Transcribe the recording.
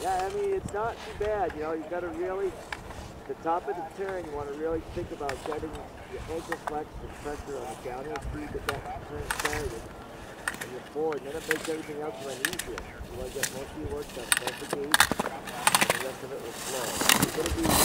Yeah, I mean, it's not too bad. You know, you've got to really, the top of the turn, you want to really think about getting your ankle flex and pressure on the downhill speed, get that turn started, and you're forward, and then it makes everything else run easier. You want to get most of your work done, both the gate, and the rest of it will flow. You're going to be